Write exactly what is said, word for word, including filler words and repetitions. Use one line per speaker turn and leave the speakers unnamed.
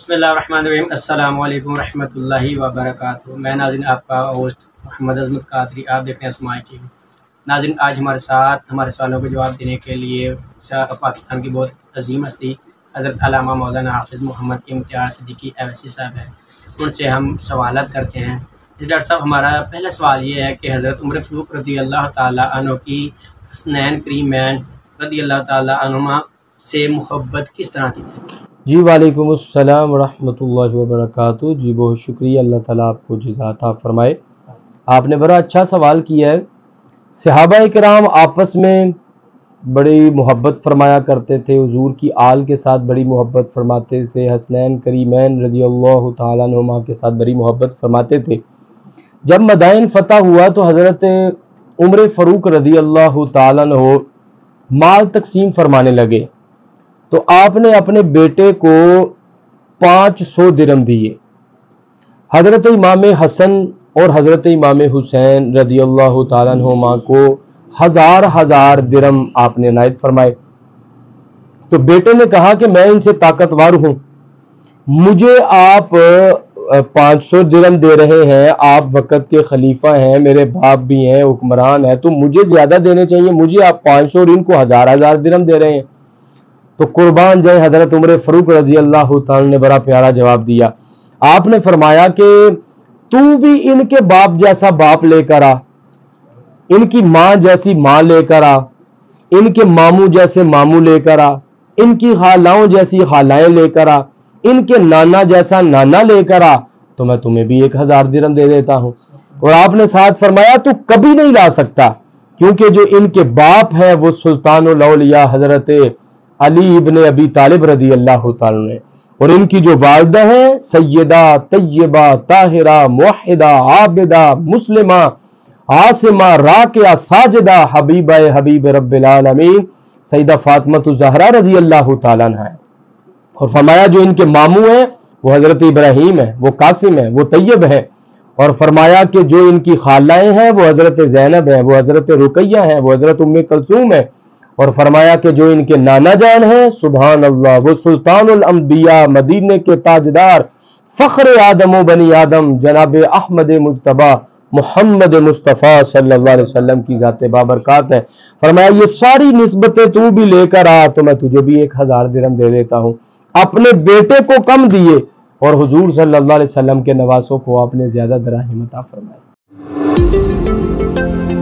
بسم اللہ الرحمن الرحیم۔ السلام علیکم ورحمۃ اللہ وبرکاتہ۔ میں ناظرین آپ کا ہوسٹ محمد عظمت قادری، آپ دیکھ رہے ہیں اسماعیل ٹی وی۔ ناظرین آج ہمارے ساتھ ہمارے سوالوں کے جواب دینے کے لیے پاکستان کی بہت عظیم ہستی حضرت علامہ مولانا حافظ محمد امتیاز صدیقی اویسی صاحب ہیں، ان سے ہم سوالات کرتے ہیں۔ اس ڈاکٹر صاحب ہمارا پہلا سوال یہ ہے کہ حضرت عمر فاروق رضی اللہ تعالیٰ عنہ کی حسنین کریمین رضی اللہ تعالیٰ عنہما سے محبت کس طرح کی تھی؟
جی وعلیکم السلام ورحمۃ اللہ وبرکاتہ۔ جی بہت شکریہ، اللہ تعالیٰ آپ کو جزا عطا فرمائے۔ آپ نے بڑا اچھا سوال کیا ہے۔ صحابہ کرام آپس میں بڑی محبت فرمایا کرتے تھے، حضور کی آل کے ساتھ بڑی محبت فرماتے تھے، حسنین کریمین رضی اللہ تعالیٰ عنہما کے ساتھ بڑی محبت فرماتے تھے۔ جب مدائن فتح ہوا تو حضرت عمر فاروق رضی اللہ تعالیٰ عنہ مال تقسیم فرمانے لگے، تو آپ نے اپنے بیٹے کو پانچ سو درم دیے، حضرت امام حسن اور حضرت امام حسین رضی اللہ تعالیٰ عنہما کو ہزار ہزار درم آپ نے عنایت فرمائے۔ تو بیٹے نے کہا کہ میں ان سے طاقتور ہوں، مجھے آپ پانچ سو درم دے رہے ہیں، آپ وقت کے خلیفہ ہیں، میرے باپ بھی ہیں، حکمران ہیں، تو مجھے زیادہ دینے چاہیے، مجھے آپ پانچ سو اور ان کو ہزار ہزار درم دے رہے ہیں۔ تو قربان جائے حضرت عمر فاروق رضی اللہ تعالی نے بڑا پیارا جواب دیا۔ آپ نے فرمایا کہ تو بھی ان کے باپ جیسا باپ لے کر آ، ان کی ماں جیسی ماں لے کر آ، ان کے ماموں جیسے ماموں لے کر آ، ان کی خالاؤں جیسی خالائیں لے کر آ، ان کے نانا جیسا نانا لے کر آ، تو میں تمہیں بھی ایک ہزار درم دے دیتا ہوں۔ اور آپ نے ساتھ فرمایا تو کبھی نہیں لا سکتا، کیونکہ جو ان کے باپ ہے وہ سلطان الاولیاء حضرت علی ابن ابی طالب رضی اللہ تعالیٰ نے، اور ان کی جو والدہ ہیں سیدہ طیبہ طاہرہ موحدہ عابدہ مسلمہ عاصمہ راکعہ ساجدہ حبیبہ حبیب رب العالمین سیدہ فاطمہ الزہرا رضی اللہ تعالیٰ عنہ ہے۔ اور فرمایا جو ان کے ماموں ہیں وہ حضرت ابراہیم ہیں، وہ قاسم ہیں، وہ طیب ہیں۔ اور فرمایا کہ جو ان کی خالائیں ہیں وہ حضرت زینب ہیں، وہ حضرت رقیہ ہیں، وہ حضرت ام کلثوم ہیں۔ اور فرمایا کہ جو ان کے نانا جان ہیں سبحان اللہ وہ سلطان الانبیاء مدینے کے تاجدار فخر آدم و بنی آدم جناب احمد مجتبی محمد مصطفیٰ صلی اللہ علیہ وسلم کی ذات بابرکات ہے۔ فرمایا یہ ساری نسبتیں تو بھی لے کر آ تو میں تجھے بھی ایک ہزار درہم دے دیتا ہوں۔ اپنے بیٹے کو کم دیے اور حضور صلی اللہ علیہ وسلم کے نواسوں کو آپ نے زیادہ دراہم عطا فرمائے۔